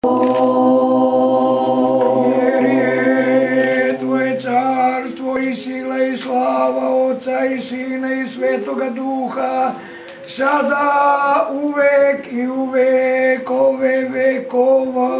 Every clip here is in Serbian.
Jer je Tvoje carstvo i sila i slava Oca i Sina i Svetoga Duha, sada, uvek i u vekove vekova.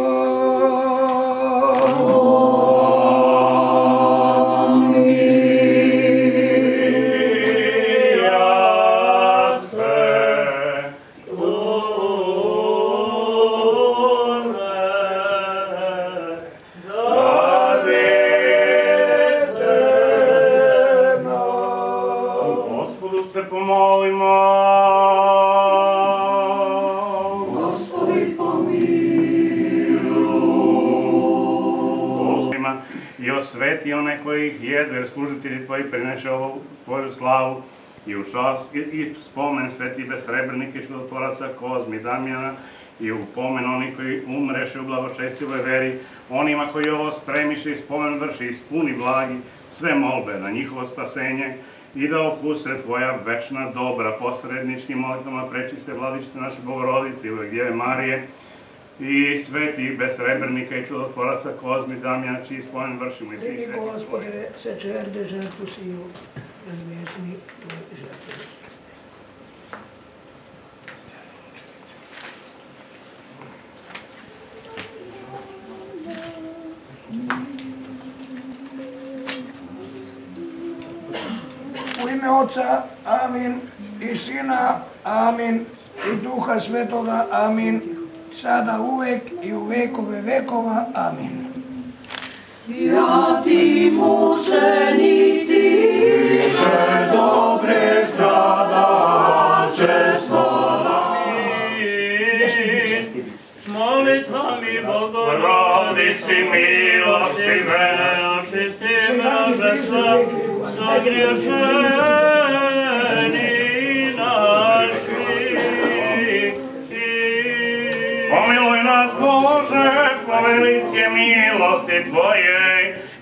I osveti one koji ih jedu, jer služitelji Tvoji prineše ovu Tvoju slavu i spomen sveti besrebrenike i čudotvoraca Kozmi, Damjana i upomen oni koji umreše u blagočestivoj veri, onima koji ovo spremiše i spomen vrši, ispuni blagi sve molbe na njihovo spasenje i da okuse Tvoja večna dobra posredničkim molitvama prečiste Vladičice naše Bogorodice i uvek Djeve Marije, i sveti besrebrnika i čudotvoraca Kozmi, Damjana, čiji spomen vršimo i svih svetih. Gospode, sečerde žrtvu siju, razmiješni Tvoj žrtvu. U ime Oca, amin, i Sina, amin, i Duha Svetoga, amin, sada, uvek i u vekove vekova. Amin. Svjati mučenici, že dobre stradače slava. Molitvami Bogorodici milostive, očisti mraženstva, sagriješeni naši. Pomiluj nas, Bože, po velici milosti Tvoje,